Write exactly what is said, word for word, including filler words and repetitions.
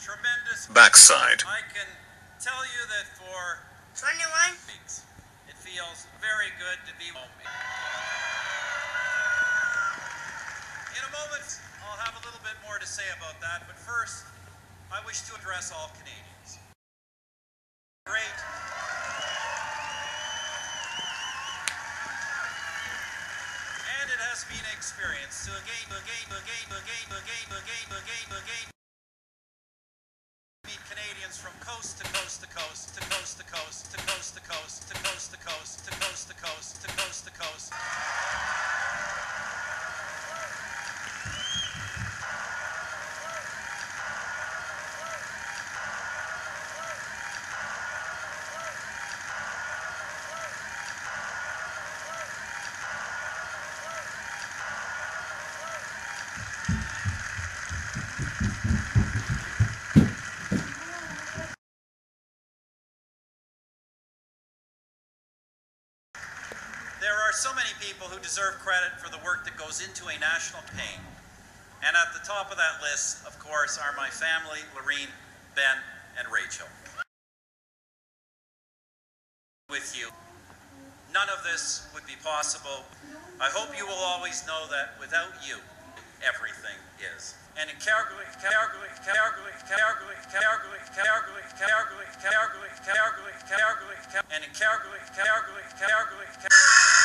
tremendous backside. I can tell you that for twenty-one weeks, it feels very good to be home. In a moment, I'll have a little bit more to say about that, but first, I wish to address all Canadians. Great. And it has been an experience to again, again, again, again, again, again, again, again, meet Canadians from coast to coast to coast to coast to coast to coast to coast to coast to coast to coast to coast to coast to coast. There are so many people who deserve credit for the work that goes into a national campaign. And at the top of that list, of course, are my family, Lorene, Ben, and Rachel. With you, none of this would be possible. I hope you will always know that without you, everything is. And in Calgary, Calgary, Calgary, Calgary, Calgary, Calgary, Calgary, Calgary, Calgary, Calgary, and in Calgary, Calgary, Calgary, Calgary.